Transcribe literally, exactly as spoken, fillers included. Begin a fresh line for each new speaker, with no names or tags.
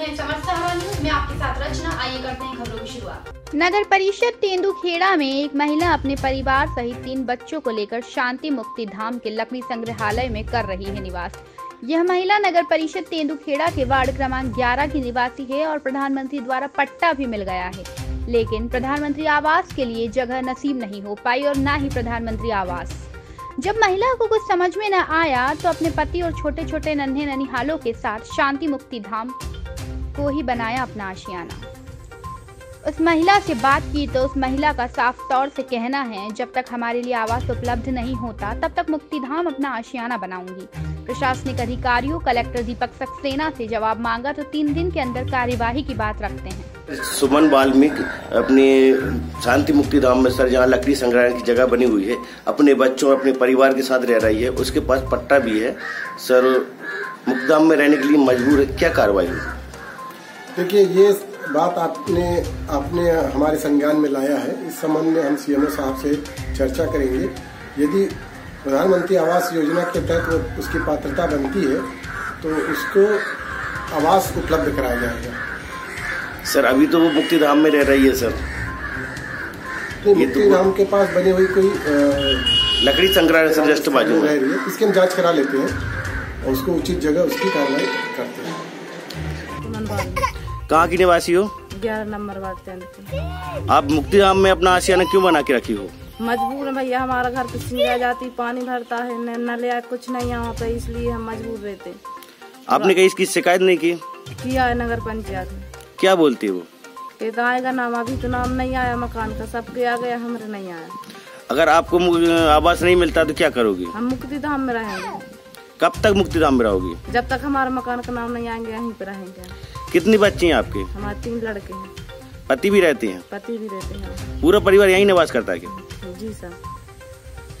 हैं समस्त हवा न्यूज में आपके साथ रचना। आइए करते हैं खबरों की शुरुआत।
नगर परिषद तेंदुखेड़ा में एक महिला अपने परिवार सहित तीन बच्चों को लेकर शांति मुक्ति धाम के लकड़ी संग्रहालय में कर रही है निवास। यह महिला नगर परिषद तेंदुखेड़ा के वार्ड क्रमांक ग्यारह की निवासी है और प्रधानमंत्री द्वारा पट्टा भी मिल गया है, लेकिन प्रधानमंत्री आवास के लिए जगह नसीब नहीं हो पाई और न ही प्रधानमंत्री आवास। जब महिला को कुछ समझ में न आया तो अपने पति और छोटे छोटे नन्हे ननिहालों के साथ शांति मुक्ति धाम को ही बनाया अपना आशियाना। उस महिला से बात की तो उस महिला का साफ तौर से कहना है, जब तक हमारे लिए आवास उपलब्ध नहीं होता तब तक मुक्तिधाम अपना आशियाना बनाऊंगी। प्रशासनिक अधिकारियों कलेक्टर दीपक सक्सेना से जवाब मांगा तो तीन दिन के अंदर कार्यवाही की बात रखते हैं।
सुमन वाल्मीकि अपने शांति मुक्ति धाम में सर, जहाँ लकड़ी संग्रहण की जगह बनी हुई है, अपने बच्चों अपने परिवार के साथ रह रही है। उसके पास पट्टा भी है सर, मुक्तिधाम में रहने के लिए मजबूर है। क्या कार्रवाई हुई?
देखिए, ये बात आपने आपने हमारे संज्ञान में लाया है। इस संबंध में हम सीएमओ साहब से चर्चा करेंगे। यदि प्रधानमंत्री आवास योजना के तहत वो उसकी पात्रता बनती है तो उसको आवास उपलब्ध कराया जाएगा।
सर, अभी तो वो मुक्तिधाम में रह रही है सर।
तो मुक्तिधाम के पास बनी हुई कोई
लकड़ी संग्रहालय सर जस्ट बाजू में रह रही है।
इसकी हम जांच करा लेते हैं और उसको उचित जगह उसकी कार्रवाई करते हैं।
कहाँ की निवासी हो?
ग्यारह नंबर वार्ड।
आप मुक्तिधाम में अपना आशियाना क्यों बना के रखी हो?
मजबूर है भैया, हमारा घर किसी रह जाती, पानी भरता है, न ले कुछ नहीं यहाँ पे, इसलिए हम मजबूर रहते।
आपने कहीं इसकी शिकायत नहीं की?
किया है नगर पंचायत में।
क्या बोलती है वो?
कहता आएगा नाम, अभी तो नाम नहीं आया मकान का, सबके आ गया, हमारे नहीं आया।
अगर आपको आवास नहीं मिलता तो क्या करोगी?
हम मुक्तिधाम में रहेंगे।
कब तक मुक्तिधाम में रहोगी?
जब तक हमारे मकान का नाम नहीं आएंगे, यहीं पे रहेंगे।
कितनी बच्ची हैं आपके?
हमारे तीन लड़के हैं।
पति भी रहते हैं?
पति भी रहते हैं।
पूरा परिवार यहीं निवास करता है क्या?
जी सर।